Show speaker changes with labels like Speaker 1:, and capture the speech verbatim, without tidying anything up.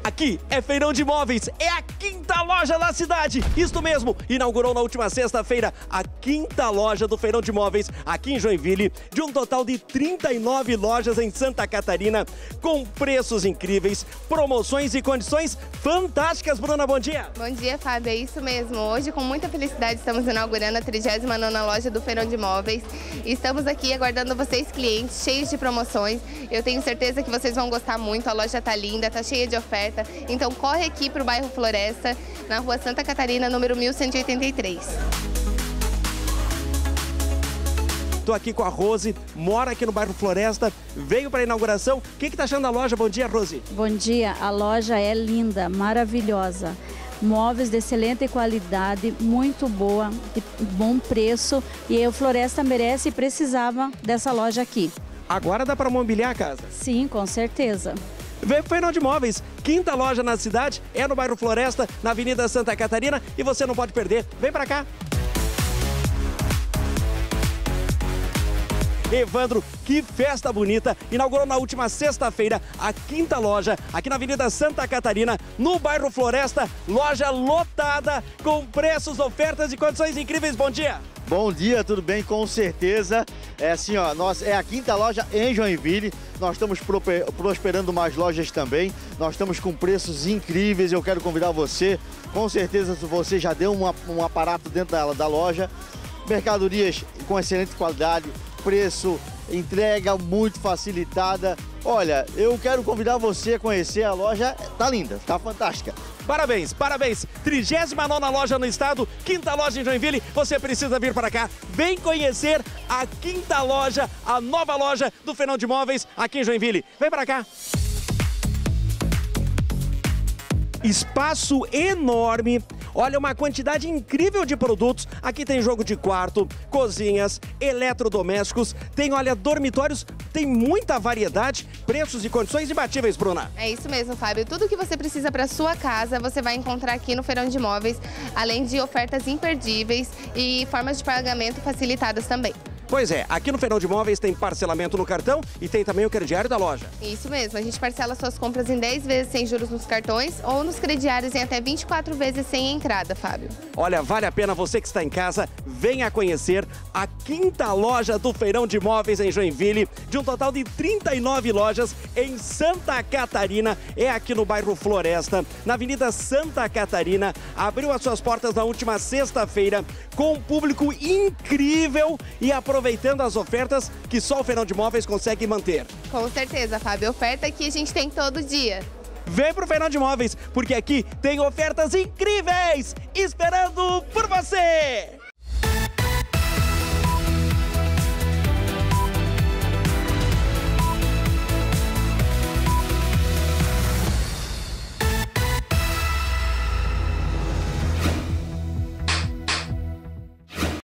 Speaker 1: Aqui é Feirão de Móveis, é a quinta loja da cidade. Isso mesmo, inaugurou na última sexta-feira a quinta loja do Feirão de Móveis aqui em Joinville, de um total de trinta e nove lojas em Santa Catarina, com preços incríveis, promoções e condições fantásticas. Bruna, bom dia.
Speaker 2: Bom dia, Fábio, é isso mesmo. Hoje, com muita felicidade, estamos inaugurando a trigésima nona loja do Feirão de Móveis. E estamos aqui aguardando vocês, clientes, cheios de promoções. Eu tenho certeza que vocês vão gostar muito, a loja tá linda, tá cheia de ofertas. Então corre aqui para o bairro Floresta, na rua Santa Catarina, número mil cento e oitenta e três.
Speaker 1: Estou aqui com a Rose, mora aqui no bairro Floresta, veio para a inauguração. O que está achando da loja? Bom dia, Rose.
Speaker 3: Bom dia, a loja é linda, maravilhosa. Móveis de excelente qualidade, muito boa, de bom preço. E o Floresta merece e precisava dessa loja aqui.
Speaker 1: Agora dá para mobiliar a casa?
Speaker 3: Sim, com certeza.
Speaker 1: Vem pro Feirão de Móveis, quinta loja na cidade, é no bairro Floresta, na Avenida Santa Catarina, e você não pode perder. Vem pra cá. Evandro, que festa bonita! Inaugurou na última sexta-feira a quinta loja aqui na Avenida Santa Catarina, no bairro Floresta, loja lotada, com preços, ofertas e condições incríveis. Bom dia!
Speaker 4: Bom dia, tudo bem? Com certeza. É assim, ó, nós, é a quinta loja em Joinville. Nós estamos prosperando mais lojas também. Nós estamos com preços incríveis. Eu quero convidar você. Com certeza você já deu uma, um aparato dentro da, da loja. Mercadorias com excelente qualidade, preço, entrega muito facilitada. Olha, eu quero convidar você a conhecer a loja. Tá linda, tá fantástica.
Speaker 1: Parabéns, parabéns! trigésima nona loja no estado, quinta loja em Joinville, você precisa vir para cá. Vem conhecer a quinta loja, a nova loja do Feirão de Móveis aqui em Joinville. Vem para cá. Espaço enorme, olha, uma quantidade incrível de produtos. Aqui tem jogo de quarto, cozinhas, eletrodomésticos, tem, olha, dormitórios, tem muita variedade, preços e condições imbatíveis, Bruna.
Speaker 2: É isso mesmo, Fábio. Tudo que você precisa para sua casa, você vai encontrar aqui no Feirão de Móveis, além de ofertas imperdíveis e formas de pagamento facilitadas também.
Speaker 1: Pois é, aqui no Feirão de Móveis tem parcelamento no cartão e tem também o crediário da loja.
Speaker 2: Isso mesmo, a gente parcela suas compras em dez vezes sem juros nos cartões ou nos crediários em até vinte e quatro vezes sem entrada, Fábio.
Speaker 1: Olha, vale a pena você que está em casa, venha conhecer a quinta loja do Feirão de Móveis em Joinville, de um total de trinta e nove lojas em Santa Catarina. É aqui no bairro Floresta, na Avenida Santa Catarina. Abriu as suas portas na última sexta-feira com um público incrível e aproveitando as ofertas que só o Feirão de Móveis consegue manter.
Speaker 2: Com certeza, Fábio. Oferta que a gente tem todo dia.
Speaker 1: Vem pro Feirão de Móveis, porque aqui tem ofertas incríveis esperando por você!